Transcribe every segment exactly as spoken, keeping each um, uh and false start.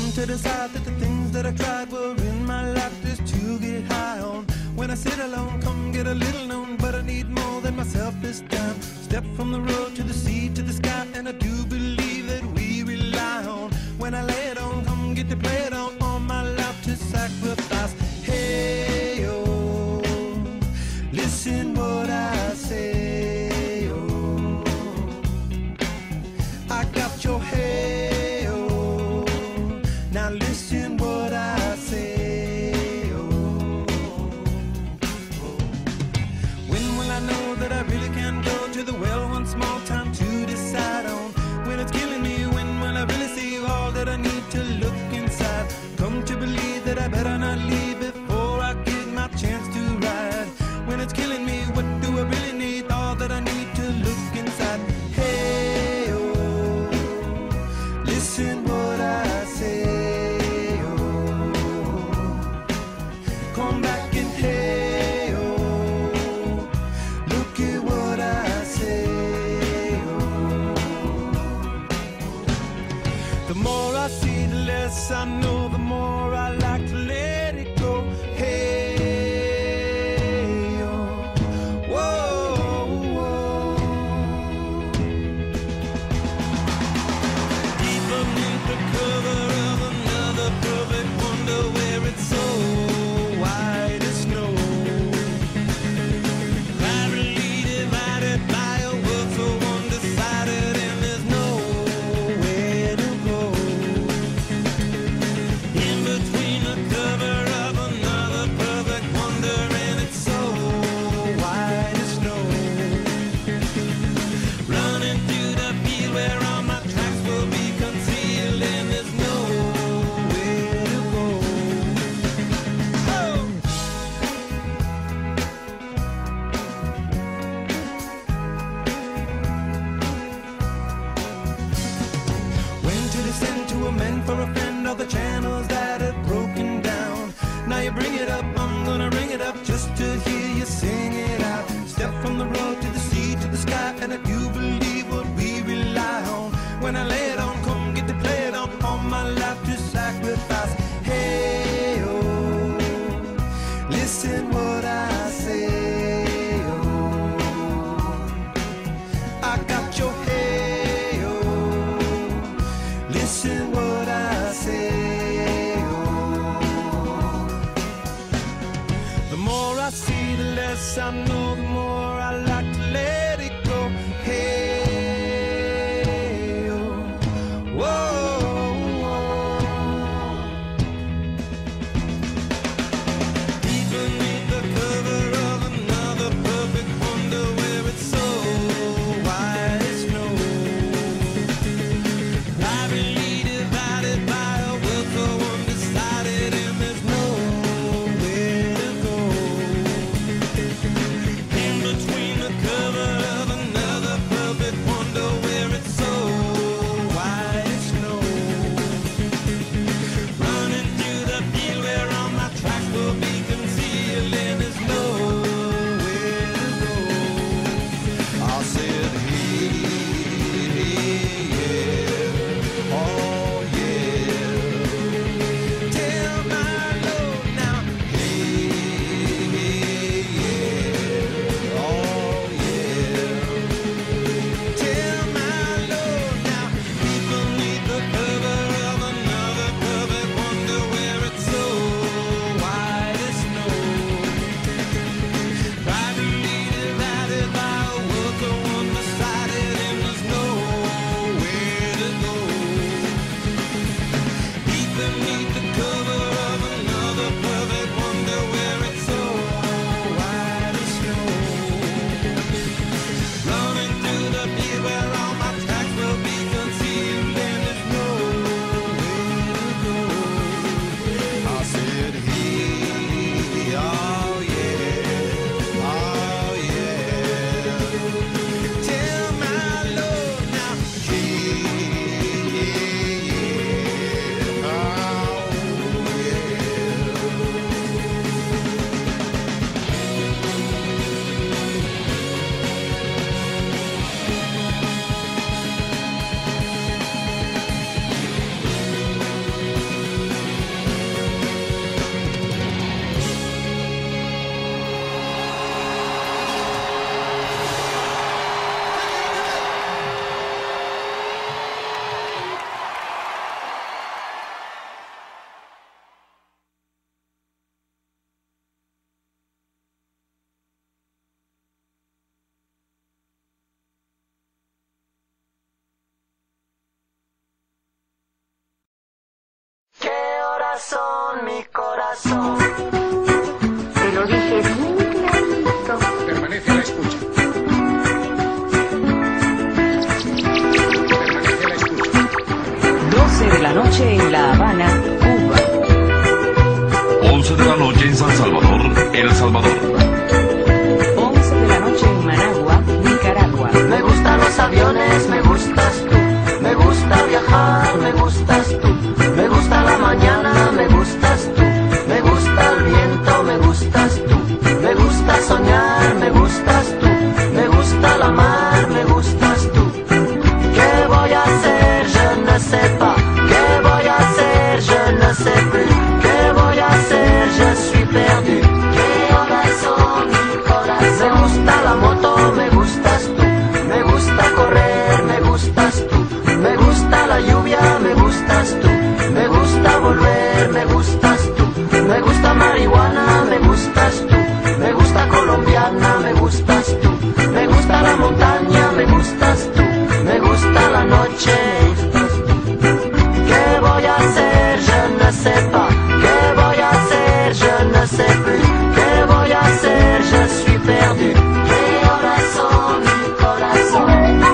come to decide that the things that I tried were in my life just to get high on. When I sit alone, come get a little known, but I need more than myself this time. Step from the road to the sea to the sky, and I do believe that we rely on. When I lay it on, come get to play it on, all my life to sacrifice. Hey, oh, listen what I say, oh, I got your hey, oh, now listen what I say, oh, oh. When will I know that I really can go to the well one small time to decide on? When it's killing me, when will I really see all that I need to look inside? Come to believe that I better not leave before I get my chance to ride. When it's killing me, what do I really need? All that I need to look inside. Hey, oh, listen what I say, oh, come back and hey, oh, look at what I say, oh. The more I see, the less I know, the more I like to let it go. Hey, oh, whoa, whoa. Deep beneath the cover of another perfect wonder, where it's so white as snow, privately divided by a world so undecided, and there's nowhere to go. In between the cover of another perfect wonder, and it's so white as snow, running through the field where all my tracks will be concealed, and there's nowhere to go. Oh! When to descend to amend for a friend, all the channels that have broken down. Now you bring it up, I'm gonna ring it up just to hear you sing it out. Step from the road to the sea to the sky, and I do believe what we rely on. When I lay it on, come get to play it on, all my life to sacrifice. Hey, oh, listen what I say, oh, I got your hey, oh, listen what I say, oh. The more I see, the less I know, the more I like to let it go. Hey, oh, whoa, whoa. Deep beneath the cover of another perfect wonder, where it's so white as snow, privately divided by a world so undecided, and there's nowhere to go. In between the cover of another perfect wonder, where it's so white as snow, running through the field where all my tracks will be concealed, and there's nowhere to go. I said, hey, hey, yeah, oh yeah, tell my Lord now. Hey, hey, yeah, oh yeah, tell my Lord now. Deep beneath the cover of another perfect wonder, where it's so white as snow, privately divided by a world so undecided, corazón, mi corazón. Te lo dije bien clarito. Permanece a la escucha. Permanece a la escucha. doce de la noche en La Habana, Cuba. once de la noche en San Salvador, El Salvador. once de la noche en Managua, Nicaragua. Me gustan los aviones, me gustas tú. Me gusta viajar, me gustas tú. Me gusta la mañana, me gustas tú. Me gusta el viento, me gustas tú. Me gusta soñar, me gustas tú. Me gusta la mar, me gustas tú. ¿Qué voy a hacer? Je ne sais pas. ¿Qué voy a hacer? Je ne sais plus. ¿Qué voy a hacer? Je suis perdu. ¿Qué horas son, mi corazón? Me gusta la moto, me gustas tú. Me gusta correr, me gustas tú. Me gusta la lluvia, me gustas tú. Me gusta volver, me gustas tú. Me gusta marihuana, me gustas tú. Me gusta colombiana, me gustas tú. Me gusta la montaña, me gustas tú. Me gusta la noche. ¿Qué voy a hacer? Je ne sais pas. ¿Qué voy a hacer? Je ne sais plus. ¿Qué voy a hacer? Je suis perdu. ¿Qué horas son, mi corazón?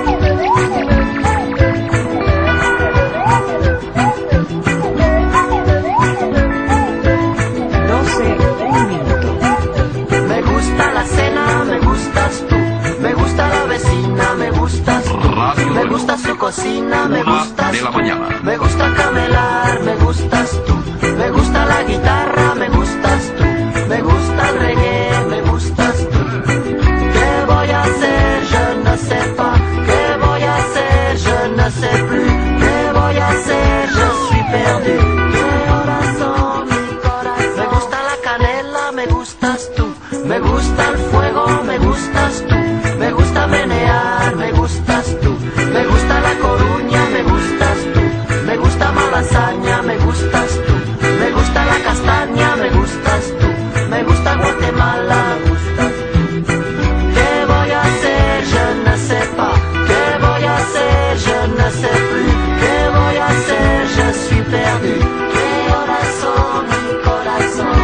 doce, un minuto. Me gusta la cena, me gustas tú. Me gusta la vecina, me gustas tú. Radio Me Reloj. gusta su cocina, me Una gustas de la tú. mañana. Me gusta camelar, me gustas tú. Me gusta la guitarra, me gustas tú. Me gusta el reggae, me gustas tú. ¿Qué voy a hacer? Je ne sais pas. ¿Qué voy a hacer? Je ne sais plus. ¿Qué voy a hacer? Je suis perdu. ¿Qué horas son, mi corazón? Me gusta la canela, me gustas tú. Me gusta el fuego, me gustas tú. Me gusta menear, me gustas tú. Me gusta la Coruña, me gustas tú. Me gusta Malasaña, me gustas tú. Me gusta la castaña, me gustas tú. Me gusta Guatemala, me gustas tú. ¿Qué voy a hacer? Je ne sais pas. ¿Qué voy a hacer? Je ne sais plus. ¿Qué voy a hacer? Je suis perdu. ¿Qué horas son, mi corazón?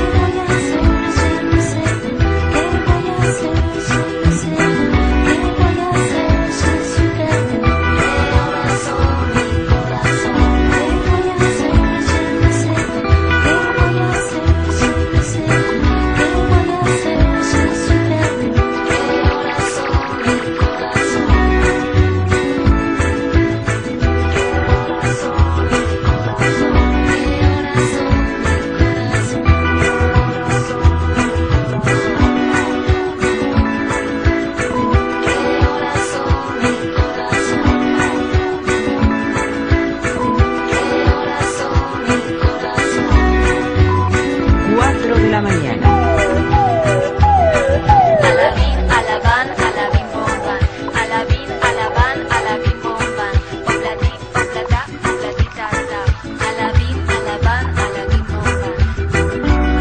cuatro de la mañana. Alabín, alabán, alabín, bomban. Alabín, alabán, alabín, bomban. Oblatí, oblatá, oblatita, ta. Alabín, alabán, alabín, bomban.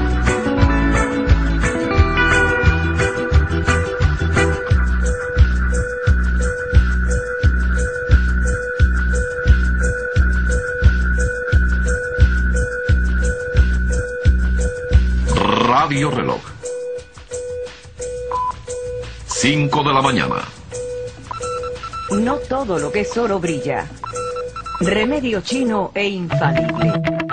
Radio Reloj. cinco de la mañana. No todo lo que es oro brilla. Remedio chino e infalible.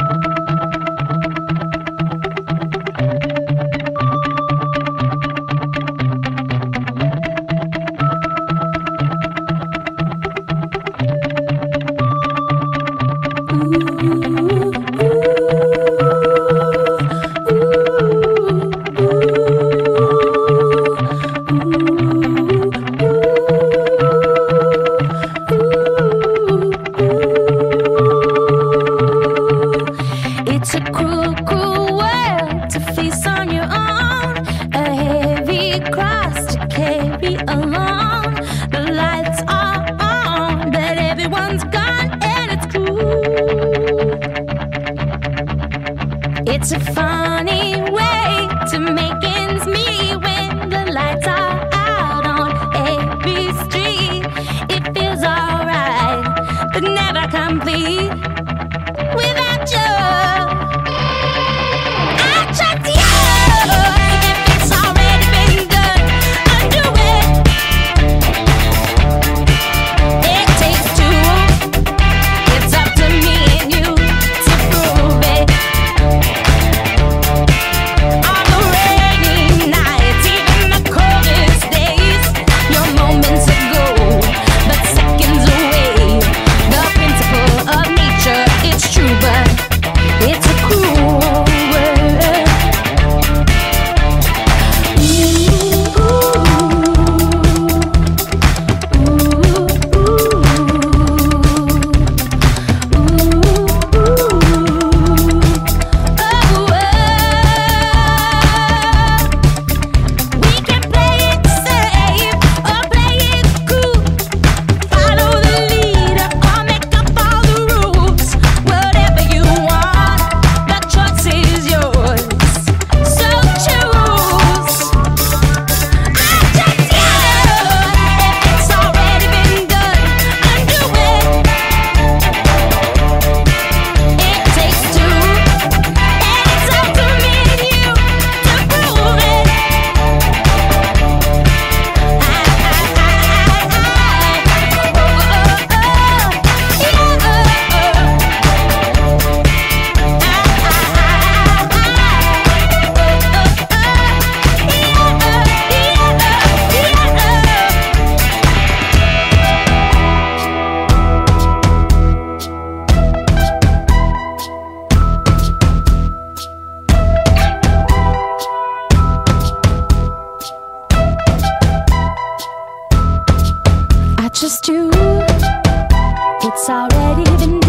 It's a cruel, cruel world to face on your own. A heavy cross to carry alone. The lights are on, but everyone's gone, and it's cruel. It's a funny way to make ends meet when the lights are out on every street. It feels alright, but never complete without you. just you. It's already been